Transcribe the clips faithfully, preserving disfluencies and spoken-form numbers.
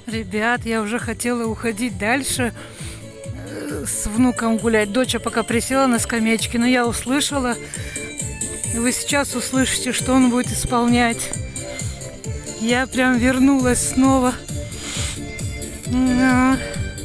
Ребят, я уже хотела уходить дальше э, с внуком гулять. Доча пока присела на скамеечке, но я услышала. И вы сейчас услышите, что он будет исполнять. Я прям вернулась снова. Да.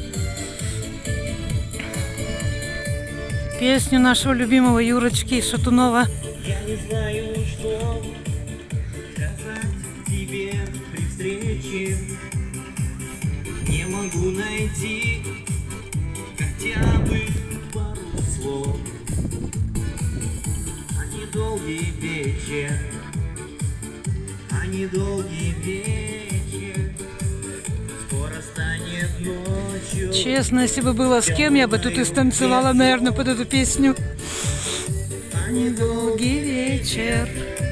Песню нашего любимого Юрочки Шатунова. Я не знаю, что сказать тебе при встрече. Не могу найти хотя бы пару слов. А недолгий вечер, а недолгий вечер скоро станет ночью. Честно, если бы было с кем, я бы тут и станцевала, наверное, под эту песню. А недолгий вечер,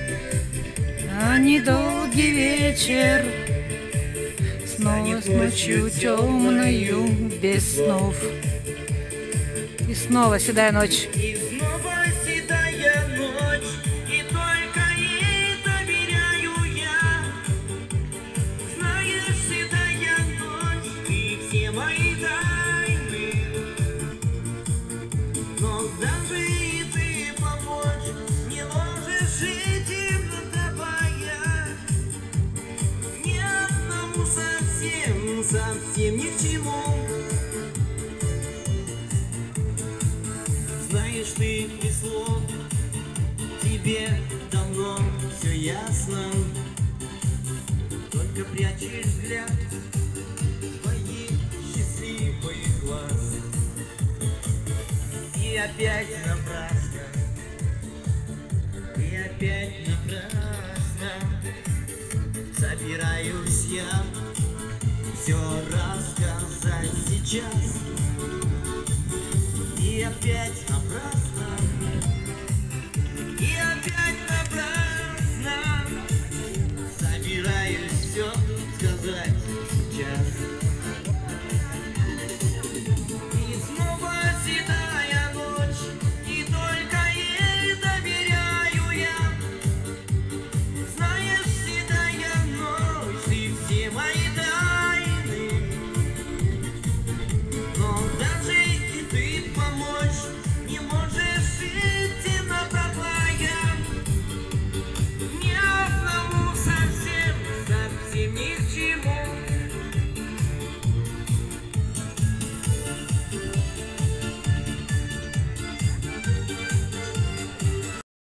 а недолгий вечер, снова с ночью темною, без снов. И снова седая ночь. И снова седая ночь, и только ей доверяю я. Знаешь, седая ночь, и все мои тайны. Но даже и ты помочь не можешь этим давая. Ни одному совсем, совсем ни к чему. Знаешь, ты без слов, тебе давно все ясно. Только прячешь взгляд твоих счастливых глаз. И опять напрасно, и опять напрасно собираюсь я все рассказать сейчас. И опять напрасно